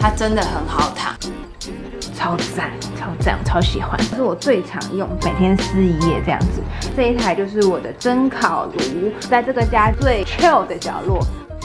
它真的很好躺。 超赞，超赞，我超喜欢，这是我最常用，每天撕一页这样子。这一台就是我的蒸烤炉，在这个家最 chill 的角落。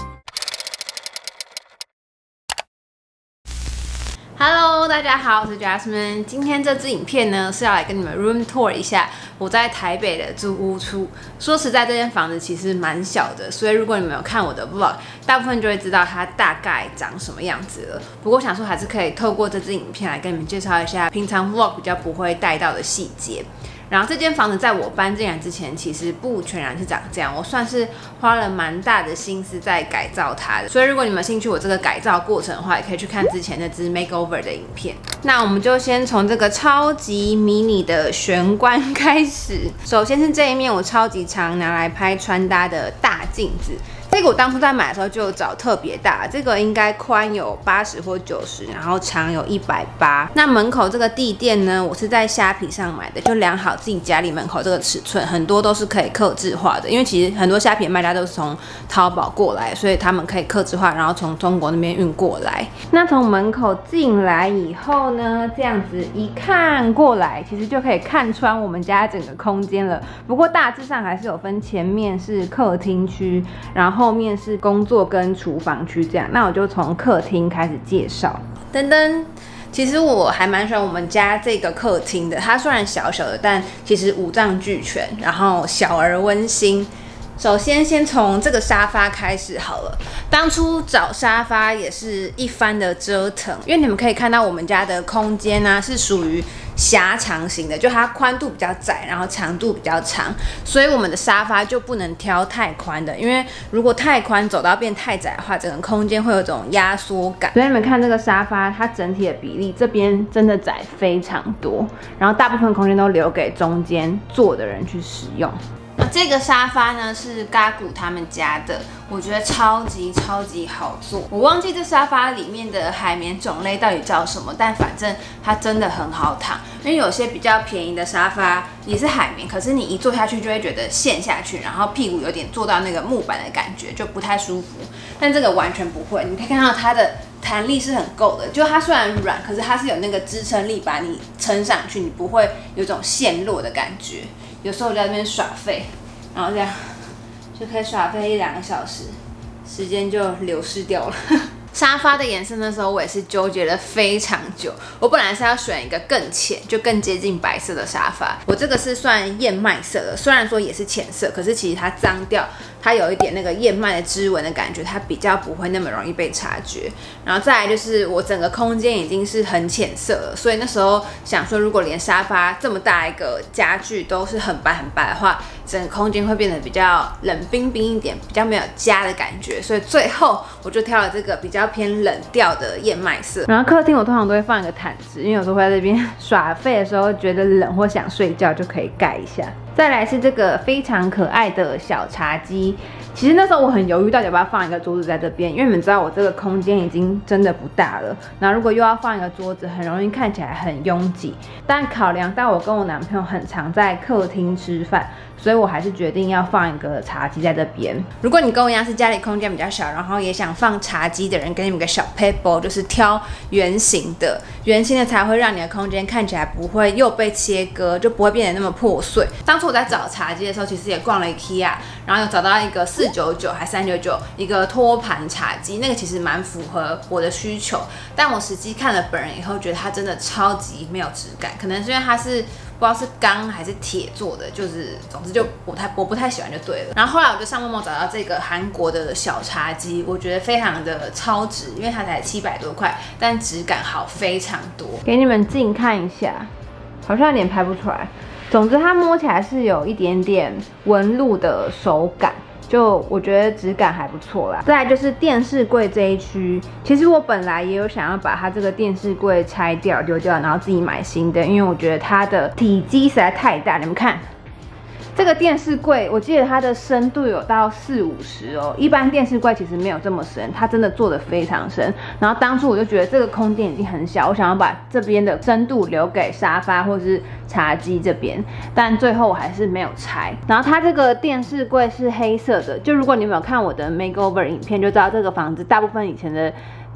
Hello， 大家好，我是 Jasmine。今天这支影片呢是要来跟你们 room tour 一下我在台北的租屋处。说实在，这间房子其实蛮小的，所以如果你们有看我的 vlog， 大部分就会知道它大概长什么样子了。不过想说还是可以透过这支影片来跟你们介绍一下平常 vlog 比较不会带到的细节。 然后这间房子在我搬进来之前，其实不全然是长这样，我算是花了蛮大的心思在改造它的。所以如果你们有兴趣我这个改造过程的话，也可以去看之前那支 makeover 的影片。那我们就先从这个超级迷你的玄关开始。首先是这一面我超级常拿来拍穿搭的大镜子。 这个我当初在买的时候就找特别大，这个应该宽有80或90，然后长有180。那门口这个地垫呢，我是在虾皮上买的，就量好自己家里门口这个尺寸，很多都是可以客制化的。因为其实很多虾皮卖家都是从淘宝过来，所以他们可以客制化，然后从中国那边运过来。那从门口进来以后呢，这样子一看过来，其实就可以看穿我们家整个空间了。不过大致上还是有分，前面是客厅区，然后 后面是工作跟厨房区这样，那我就从客厅开始介绍。噔噔，其实我还蛮喜欢我们家这个客厅的，它虽然小小的，但其实五脏俱全，然后小而温馨。 首先从这个沙发开始好了。当初找沙发也是一番的折腾，因为你们可以看到我们家的空间呢是属于狭长型的，就它宽度比较窄，然后长度比较长，所以我们的沙发就不能挑太宽的，因为如果太宽走到变太窄的话，整个空间会有种压缩感。所以你们看这个沙发，它整体的比例这边真的窄非常多，然后大部分空间都留给中间坐的人去使用。 这个沙发呢是嘎古他们家的，我觉得超级好坐。我忘记这沙发里面的海绵种类到底叫什么，但反正它真的很好躺。因为有些比较便宜的沙发也是海绵，可是你一坐下去就会觉得陷下去，然后屁股有点坐到那个木板的感觉，就不太舒服。但这个完全不会，你可以看到它的 弹力是很够的，就它虽然软，可是它是有那个支撑力把你撑上去，你不会有种陷落的感觉。有时候我在那边耍废，然后这样就可以耍废1-2个小时，时间就流失掉了。沙发的颜色那时候我也是纠结了非常久，我本来是要选一个更浅，就更接近白色的沙发。我这个是算燕麦色的，虽然说也是浅色，可是其实它脏掉，它有一点那个燕麦的织纹的感觉，它比较不会那么容易被察觉。然后再来就是我整个空间已经是很浅色了，所以那时候想说，如果连沙发这么大一个家具都是很白的话，整个空间会变得比较冷冰冰一点，比较没有家的感觉。所以最后我就挑了这个比较偏冷调的燕麦色。然后客厅我通常都会放一个毯子，因为有时候会在这边耍废的时候觉得冷或想睡觉就可以盖一下。再来是这个非常可爱的小茶几。其实那时候我很犹豫到底要不要放一个桌子在这边，因为你们知道我这个空间已经真的不大了，那如果又要放一个桌子，很容易看起来很拥挤。但考量到我跟我男朋友很常在客厅吃饭，所以我还是决定要放一个茶几在这边。如果你跟我一样是家里空间比较小，然后也想放茶几的人，给你们个小 paper， 就是挑圆形的，圆形的才会让你的空间看起来不会又被切割，就不会变得那么破碎。当初我在找茶几的时候，其实也逛了 IKEA， 然后有找到一个499还399一个托盘茶几，那个其实蛮符合我的需求。但我实际看了本人以后，觉得它真的超级没有质感，可能是因为它是不知道是钢还是铁做的，就是总之就我不太喜欢就对了。然后后来我就上陌陌找到这个韩国的小茶几，我觉得非常的超值，因为它才700多块，但质感好非常多。给你们近看一下，好像有点拍不出来。总之它摸起来是有一点点纹路的手感。就我觉得质感还不错啦。再来就是电视柜这一区，其实我本来也有想要把它这个电视柜拆掉丢掉，然后自己买新的，因为我觉得它的体积实在太大。你们看，这个电视柜，我记得它的深度有到40-50哦。一般电视柜其实没有这么深，它真的做得非常深。然后当初我就觉得这个空间已经很小，我想要把这边的深度留给沙发或是茶几这边，但最后我还是没有拆。然后它这个电视柜是黑色的，就如果你们有看我的 makeover 影片，就知道这个房子大部分以前的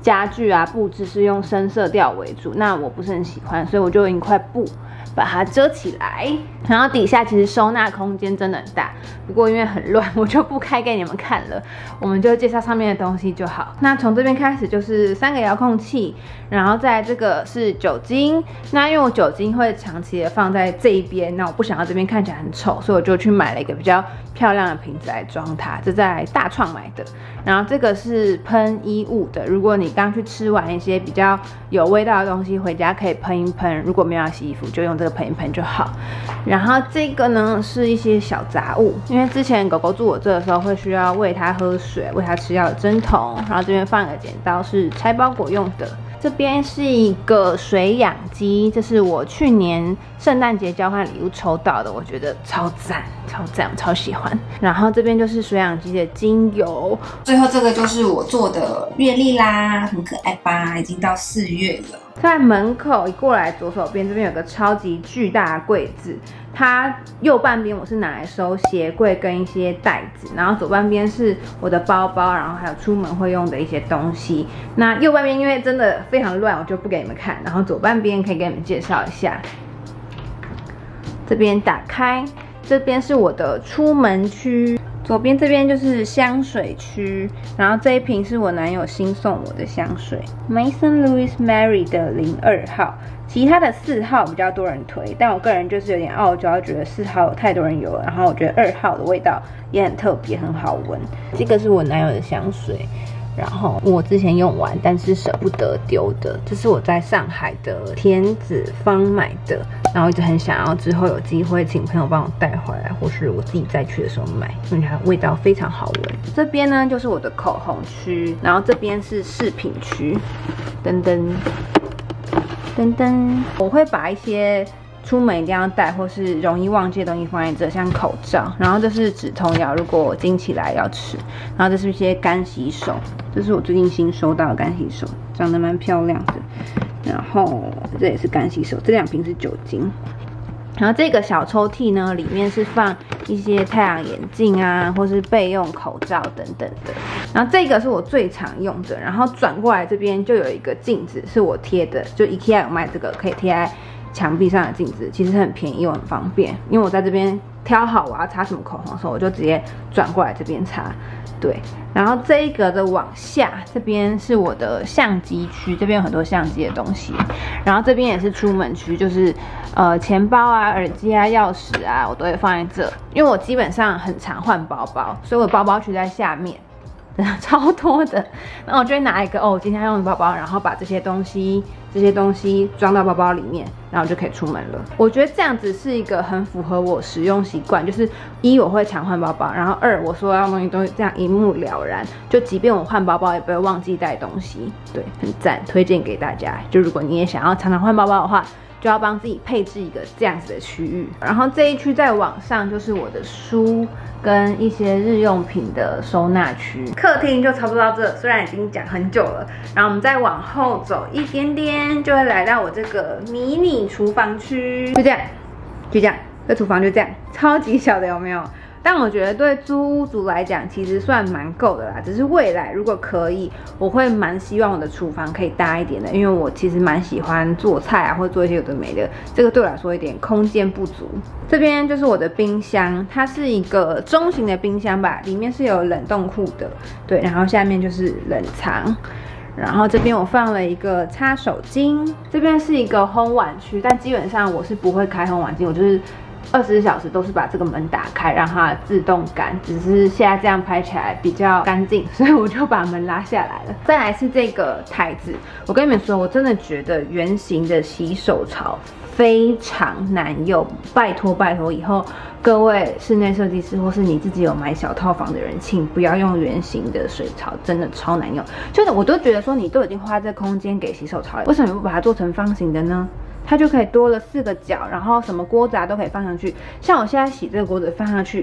家具啊布置是用深色调为主，那我不是很喜欢，所以我就用一块布把它遮起来。然后底下其实收纳空间真的很大，不过因为很乱，我就不开给你们看了，我们就介绍上面的东西就好。那从这边开始就是3个遥控器，然后再来这个是酒精。那因为我酒精会长期的放在这一边，那我不想要这边看起来很丑，所以我就去买了一个比较漂亮的瓶子来装它，这在大创买的。然后这个是喷衣物的，如果你刚去吃完一些比较有味道的东西，回家可以喷一喷。如果没有要洗衣服，就用这个喷一喷就好。然后这个呢是一些小杂物，因为之前狗狗住我这的时候会需要喂它喝水、喂它吃药的针筒，然后这边放一个剪刀是拆包裹用的。这边是一个水养机，这是我去年圣诞节交换礼物抽到的，我觉得超赞，超赞，我超喜欢。然后这边就是水养机的精油， 最后这个就是我做的月历啦，很可爱吧？已经到4月了。 在门口一过来左手边这边有个超级巨大的柜子，它右半边我是拿来收鞋柜跟一些袋子，然后左半边是我的包包，然后还有出门会用的一些东西。那右半边因为真的非常乱，我就不给你们看，然后左半边可以给你们介绍一下。这边打开，这边是我的出门区。左边这边就是香水区，然后这一瓶是我男友新送我的香水 ，Maison Louis Mary 的02号，其他的4号比较多人推，但我个人就是有点傲娇，觉得4号有太多人有了，然后我觉得2号的味道也很特别，很好闻。这个是我男友的香水。然后我之前用完，但是舍不得丢的，这是我在上海的田子坊买的，然后一直很想要之后有机会请朋友帮我带回来，或是我自己再去的时候买，因为它味道非常好闻。这边呢就是我的口红区，然后这边是饰品区，噔噔噔噔，我会把一些出门一定要带或是容易忘记的东西放在这，像口罩，然后这是止痛药，如果我经起来要吃，然后这是一些干洗手，这是我最近新收到的干洗手，长得蛮漂亮的，然后这也是干洗手，这2瓶是酒精。然后这个小抽屉呢，里面是放一些太阳眼镜啊，或是备用口罩等等的。然后这个是我最常用的，然后转过来这边就有一个镜子是我贴的，就 IKEA 有卖这个，可以贴在墙壁上的镜子，其实很便宜又很方便。因为我在这边挑好我要擦什么口红的时候，我就直接转过来这边擦。对，然后这一个的往下，这边是我的相机区，这边有很多相机的东西。然后这边也是出门区，就是钱包啊、耳机啊、钥匙啊，我都会放在这。因为我基本上很常换包包，所以我包包区在下面。超多的，那我就会拿一个我今天要用的包包，然后把这些东西装到包包里面，然后就可以出门了。我觉得这样子是一个很符合我使用习惯，就是1我会常换包包，然后2我说要用东西都这样一目了然，就即便我换包包也不会忘记带东西，对，很赞，推荐给大家。就如果你也想要常常换包包的话，就要帮自己配置一个这样子的区域。然后这一区再往上就是我的书跟一些日用品的收纳区。客厅就差不多到这，虽然已经讲很久了。然后我们再往后走一点点，就会来到我这个迷你厨房区。就这样，就这样，这厨房就这样，超级小的，有没有？但我觉得对租屋族来讲，其实算蛮够的啦。只是未来如果可以，我会蛮希望我的厨房可以大一点的，因为我其实蛮喜欢做菜啊，或者做一些有的没的。这个对我来说有点空间不足。这边就是我的冰箱，它是一个中型的冰箱吧，里面是有冷冻库的，对，然后下面就是冷藏。然后这边我放了一个擦手巾，这边是一个烘碗区，但基本上我是不会开烘碗机，我就是24小时都是把这个门打开，让它自动干。只是现在这样拍起来比较干净，所以我就把门拉下来了。再来是这个台子，我跟你们说，我真的觉得圆形的洗手槽非常难用，拜托拜托，以后各位室内设计师或是你自己有买小套房的人，请不要用圆形的水槽，真的超难用。就是我都觉得说，你都已经花这空间给洗手槽了，为什么不把它做成方形的呢？它就可以多了4个角，然后什么锅子啊都可以放上去。像我现在洗这个锅子放上去，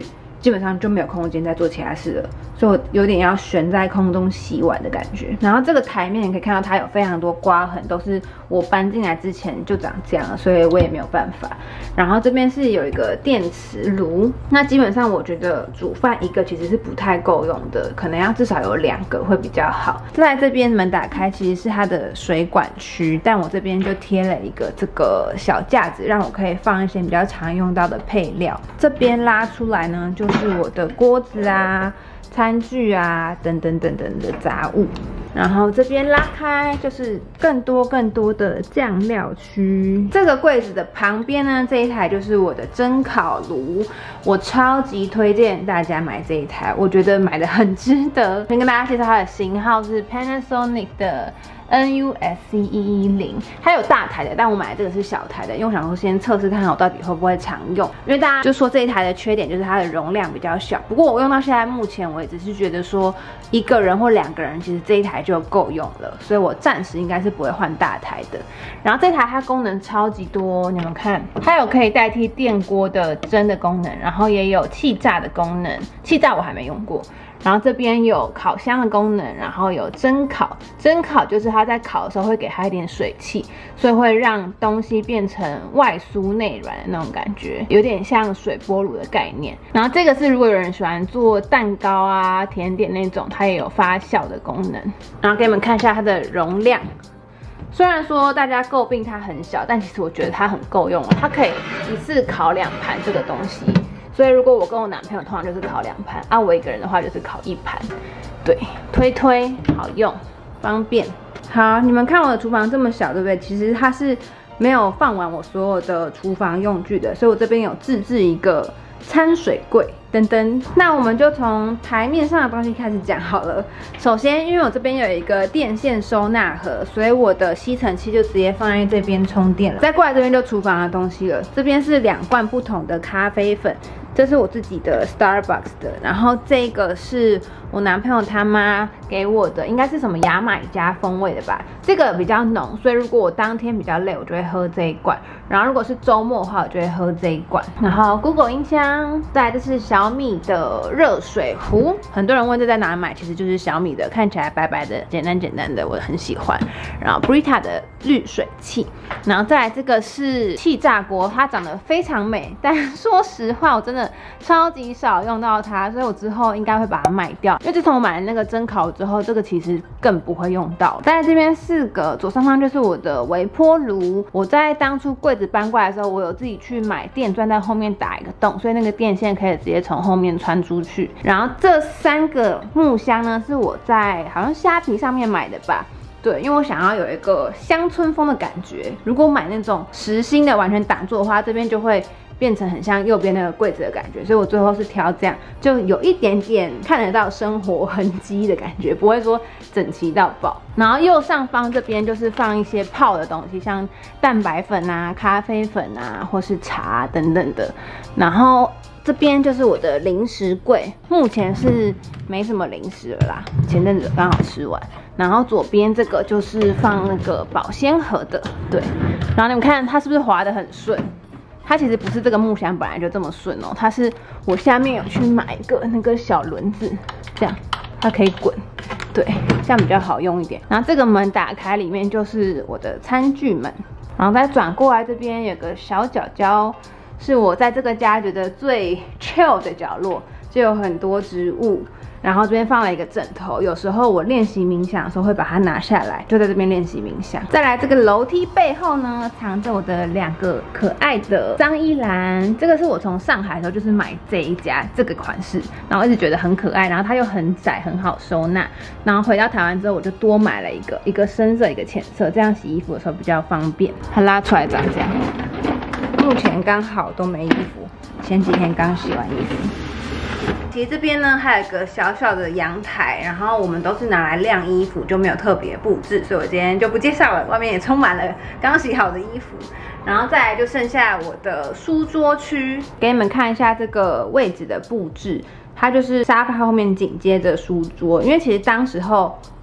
基本上就没有空间再做其他事了，所以我有点要悬在空中洗碗的感觉。然后这个台面你可以看到它有非常多刮痕，都是我搬进来之前就长这样了，所以我也没有办法。然后这边是有一个电磁炉，那基本上我觉得煮饭一个其实是不太够用的，可能要至少有2个会比较好。再来这边门打开其实是它的水管区，但我这边就贴了一个这个小架子，让我可以放一些比较常用到的配料。这边拉出来呢，就是我的锅子啊、餐具啊等等等等的杂物。然后这边拉开就是更多的酱料区。这个柜子的旁边呢，这一台就是我的蒸烤炉，我超级推荐大家买这一台，我觉得买的很值得。先跟大家介绍它的型号是 Panasonic 的NUSC110，它有大台的，但我买的这个是小台的，因为我想说先测试看看我到底会不会常用。因为大家就说这一台的缺点就是它的容量比较小，不过我用到现在目前为止是觉得说1个人或2个人其实这一台就够用了，所以我暂时应该是不会换大台的。然后这台它功能超级多，你们看，它有可以代替电锅的蒸的功能，然后也有气炸的功能，气炸我还没用过。然后这边有烤箱的功能，然后有蒸烤，蒸烤就是它在烤的时候会给它一点水汽，所以会让东西变成外酥内软的那种感觉，有点像水波炉的概念。然后这个是如果有人喜欢做蛋糕啊、甜点那种，它也有发酵的功能。然后给你们看一下它的容量。虽然说大家诟病它很小，但其实我觉得它很够用了，它可以一次烤2盘这个东西。所以如果我跟我男朋友通常就是烤2盘，啊我一个人的话就是烤1盘，对，推好用，方便。好，你们看我的厨房这么小，对不对？其实它是没有放完我所有的厨房用具的，所以我这边有自制一个餐水柜等等。那我们就从台面上的东西开始讲好了。首先，因为我这边有一个电线收纳盒，所以我的吸尘器就直接放在这边充电了。再过来这边就厨房的东西了，这边是2罐不同的咖啡粉。这是我自己的 Starbucks 的，然后这个是我男朋友他妈给我的，应该是什么牙买加风味的吧？这个比较浓，所以如果我当天比较累，我就会喝这一罐。然后如果是周末的话，我就会喝这一罐。然后 Google 音箱，再来这是小米的热水壶，很多人问这在哪里买，其实就是小米的，看起来白白的，简单的，我很喜欢。然后 Brita 的滤水器，然后再来这个是气炸锅，它长得非常美，但说实话，我真的超级少用到它，所以我之后应该会把它卖掉。因为自从我买了那个蒸烤之后，这个其实更不会用到。在这边4个，左上方就是我的微波炉。我在当初柜子搬过来的时候，我有自己去买电钻在后面打一个洞，所以那个电线可以直接从后面穿出去。然后这3个木箱呢，是我在好像虾皮上面买的吧。对，因为我想要有一个乡村风的感觉。如果买那种实心的完全挡住的话，这边就会变成很像右边那个柜子的感觉，所以我最后是挑这样，就有一点点看得到生活痕迹的感觉，不会说整齐到爆。然后右上方这边就是放一些泡的东西，像蛋白粉啊、咖啡粉啊，或是茶等等的。然后这边就是我的零食柜，目前是没什么零食了啦，前阵子刚好吃完。然后左边这个就是放那个保鲜盒的，对。然后你们看它是不是滑得很顺？它其实不是这个木箱本来就这么顺哦，它是我下面有去买一个那个小轮子，这样它可以滚，对，这样比较好用一点。然后这个门打开，里面就是我的餐具门，然后再转过来这边有个小角角，是我在这个家觉得最 chill 的角落，就有很多植物。然后这边放了一个枕头，有时候我练习冥想的时候会把它拿下来，就在这边练习冥想。再来这个楼梯背后呢，藏着我的2个可爱的脏衣篮，这个是我从上海的时候就是买这一家这个款式，然后一直觉得很可爱，然后它又很窄，很好收纳。然后回到台湾之后，我就多买了一个深色，一个浅色，这样洗衣服的时候比较方便。它拉出来长这样，目前刚好都没衣服，前几天刚洗完衣服。其实这边呢还有一个小小的阳台，然后我们都是拿来晾衣服，就没有特别布置，所以我今天就不介绍了。外面也充满了刚洗好的衣服，然后再来就剩下我的书桌区，给你们看一下这个位置的布置。它就是沙发后面紧接着书桌，因为其实当时候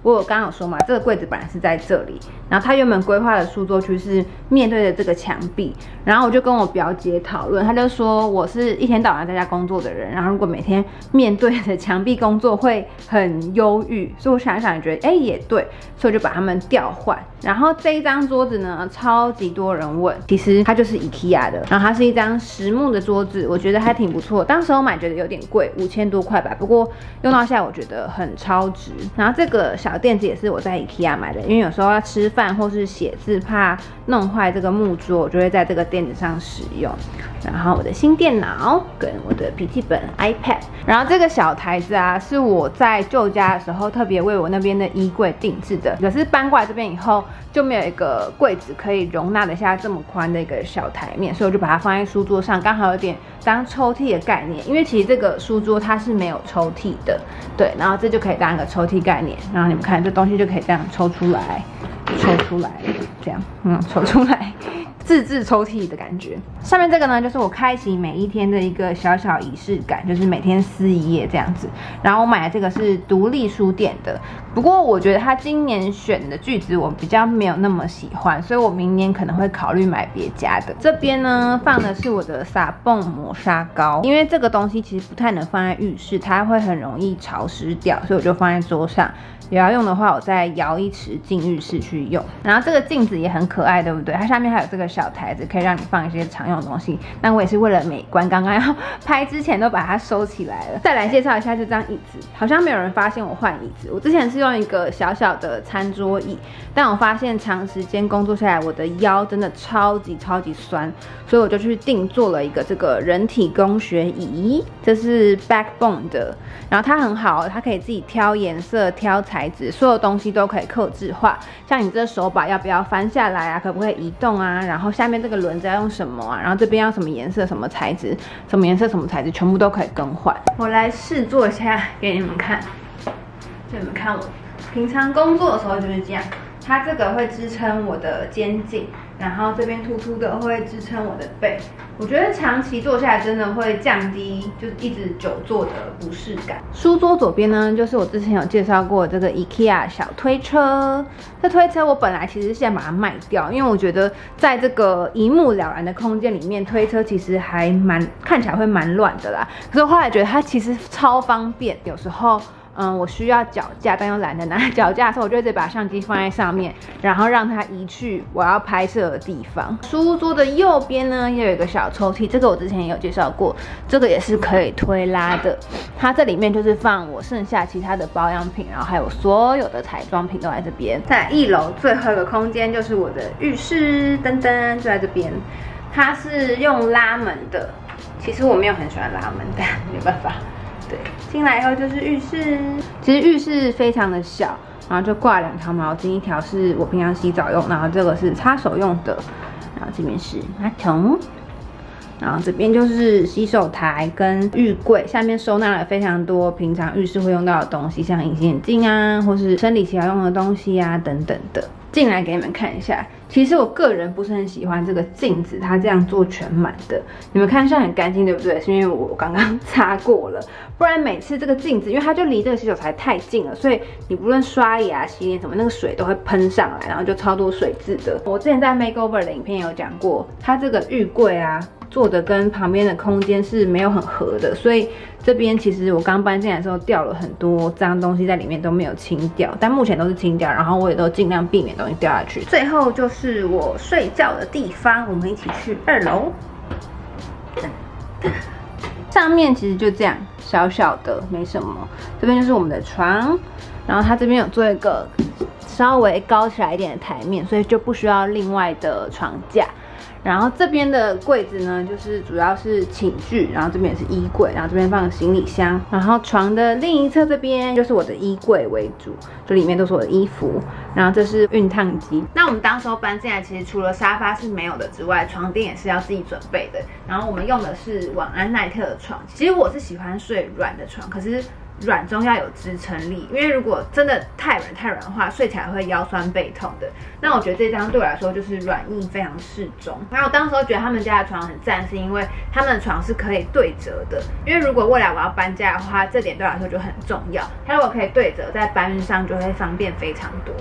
我刚刚有说嘛，这个柜子本来是在这里，然后他原本规划的书桌区是面对着这个墙壁，然后我就跟我表姐讨论，她就说我是一天到晚在家工作的人，然后如果每天面对着墙壁工作会很忧郁，所以我想一想也觉得也对，所以我就把它们调换。然后这一张桌子呢，超级多人问，其实它就是 IKEA 的，然后它是一张实木的桌子，我觉得还挺不错。当时我买觉得有点贵，5000多块吧，不过用到现在我觉得很超值。然后这个小垫子也是我在 IKEA 买的，因为有时候要吃饭或是写字，怕弄坏这个木桌，我就会在这个垫子上使用。然后我的新电脑跟我的笔记本 iPad， 然后这个小台子啊，是我在旧家的时候特别为我那边的衣柜定制的，可是搬过来这边以后就没有一个柜子可以容纳得下这么宽的一个小台面，所以我就把它放在书桌上，刚好有点当抽屉的概念，因为其实这个书桌它是没有抽屉的，对，然后这就可以当一个抽屉概念，然后你们看这东西就可以这样抽出来，这样，抽出来。自制抽屉的感觉。上面这个呢，就是我开启每一天的一个小小仪式感，就是每天撕一页这样子。然后我买的这个是独立书店的，不过我觉得它今年选的句子我比较没有那么喜欢，所以我明年可能会考虑买别家的。这边呢放的是我的撒蹦磨砂膏，因为这个东西其实不太能放在浴室，它会很容易潮湿掉，所以我就放在桌上。有要用的话，我再摇一匙进浴室去用。然后这个镜子也很可爱，对不对？它下面还有这个小台子，可以让你放一些常用的东西。那我也是为了美观，刚刚要拍之前都把它收起来了。再来介绍一下这张椅子，好像没有人发现我换椅子。我之前是用一个小小的餐桌椅，但我发现长时间工作下来，我的腰真的超级酸，所以我就去定做了一个这个人体工学椅，这是 Backbone 的，然后它很好，它可以自己挑颜色、挑材质，所有东西都可以客制化。像你这手把要不要翻下来啊？可不可以移动啊？然后下面这个轮子要用什么啊？然后这边要什么颜色、什么材质、什么颜色、什么材质，全部都可以更换。我来试做一下给你们看，就你们看我平常工作的时候就是这样。它这个会支撑我的肩颈，然后这边凸凸的会支撑我的背。我觉得长期坐下来真的会降低就是一直久坐的不适感。书桌左边呢，就是我之前有介绍过这个 IKEA 小推车。这推车我本来其实是想把它卖掉，因为我觉得在这个一目了然的空间里面，推车其实还看起来会蛮乱的啦。可是我后来觉得它其实超方便，有时候。我需要脚架，但又懒得拿脚架的时候，我就会直接把相机放在上面，然后让它移去我要拍摄的地方。书桌的右边呢，也有一个小抽屉，这个我之前也有介绍过，这个也是可以推拉的。它这里面就是放我剩下其他的保养品，然后还有所有的彩妆品都在这边。在1楼最后一个空间就是我的浴室，噔噔就在这边，它是用拉门的。其实我没有很喜欢拉门，但没办法。对，进来以后就是浴室，其实浴室非常的小，然后就挂2条毛巾，一条是我平常洗澡用，然后这个是擦手用的，然后这边是马桶，然后这边就是洗手台跟浴柜，下面收纳了非常多平常浴室会用到的东西，像隐形眼镜啊，或是生理期要用的东西啊等等的。进来给你们看一下，其实我个人不是很喜欢这个镜子，它这样做全满的。你们看上很干净，对不对？是因为我刚刚擦过了，不然每次这个镜子，因为它就离这个洗手台太近了，所以你不论刷牙、洗脸什么，那个水都会喷上来，然后就超多水渍的。我之前在 Makeover 的影片有讲过，它这个浴柜啊做的跟旁边的空间是没有很合的，所以这边其实我刚搬进来的时候掉了很多脏东西在里面都没有清掉，但目前都是清掉，然后我也都尽量避免东西掉下去。最后就是我睡觉的地方，我们一起去2楼。上面其实就这样小小的，没什么。这边就是我们的床，然后它这边有做一个稍微高起来一点的台面，所以就不需要另外的床架。然后这边的柜子呢，就是主要是寝具，然后这边也是衣柜，然后这边放行李箱，然后床的另一侧这边就是我的衣柜为主，这里面都是我的衣服，然后这是熨烫机。那我们当时候搬进来，其实除了沙发是没有的之外，床垫也是要自己准备的。然后我们用的是晚安奈特的床，其实我是喜欢睡软的床，可是软中要有支撑力，因为如果真的太软的话，睡起来会腰酸背痛的。那我觉得这张对我来说就是软硬非常适中。然后我当时觉得他们家的床很赞，是因为他们的床是可以对折的，因为如果未来我要搬家的话，这点对我来说就很重要。它如果可以对折，在搬运上就会方便非常多。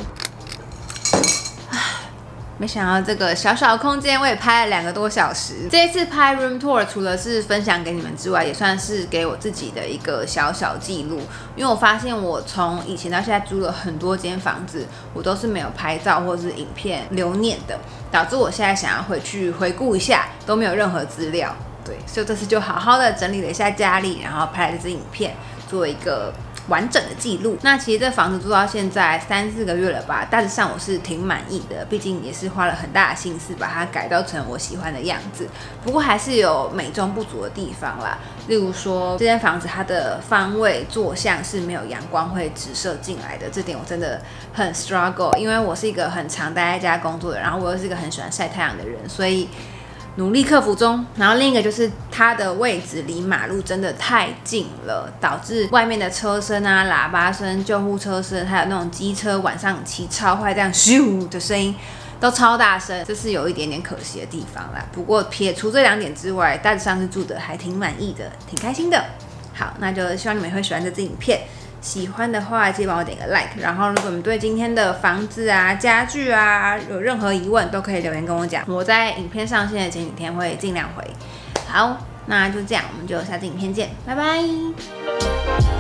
没想到这个小小的空间我也拍了2个多小时。这一次拍 room tour 除了是分享给你们之外，也算是给我自己的一个小小记录。因为我发现我从以前到现在租了很多间房子，我都是没有拍照或是影片留念的，导致我现在想要回去回顾一下，都没有任何资料。对，所以这次就好好的整理了一下家里，然后拍了这支影片，做一个完整的记录。那其实这房子住到现在3-4个月了吧，大致上我是挺满意的，毕竟也是花了很大的心思把它改造成我喜欢的样子。不过还是有美中不足的地方啦，例如说这间房子它的方位坐向是没有阳光会直射进来的，这点我真的很 struggle， 因为我是一个很常待在家工作的，然后我又是一个很喜欢晒太阳的人，所以努力克服中。然后另一个就是它的位置离马路真的太近了，导致外面的车声啊、喇叭声、救护车声，还有那种机车晚上骑超快这样咻的声音都超大声，这是有一点点可惜的地方啦。不过撇除这2点之外，大致上是住的还挺满意的，挺开心的。好，那就希望你们会喜欢这支影片。喜欢的话，记得帮我点个 like。然后，如果你们对今天的房子啊、家具啊有任何疑问，都可以留言跟我讲。我在影片上线的前几天会尽量回。好，那就这样，我们就下次影片见，拜拜。